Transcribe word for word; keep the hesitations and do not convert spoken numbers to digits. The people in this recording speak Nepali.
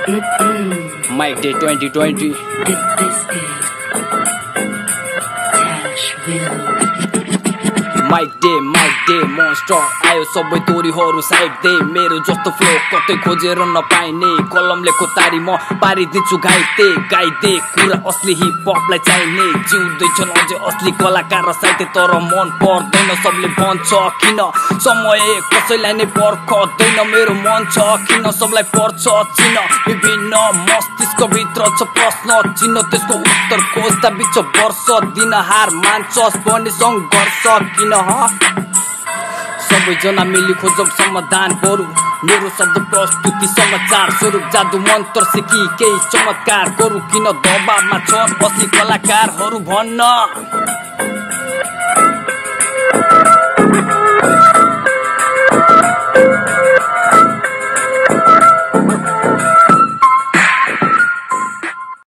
Mic Day twenty twenty. Mic Day, Mic Day, monster आयो सबै तोरीहरु साइड दे मेरो जस्तो फ्लो कतै खोजेर नपाइने कलमले कोतारी म पारिदिन्छु गाइते गाइते कुरा असली हिप हपलाई चाहिने जिउँदै छन् अझै असली कलाकार र साहित्य तर मन पर्दैन सबले भन्छ किन समय कसैलाई नै पर्खदैन मेरो मन छ किन सबलाई पर्छ चिन विभिन्न मस्तिष्क भित्र छ प्रश्न चिन्ह त्यसको उत्तर खोज्दा बिच वर्ष दिन हार मान्छस् भने संघर्ष किन सबैजना मिली खोजौं समाधान गरौँ मेरो शब्द प्रस्तुति समाचार स्वरूप जादु मन्त्र सिकी केही चमत्कार गरौँ किन दबाबमा छन् असली कलाकारहरू भन्न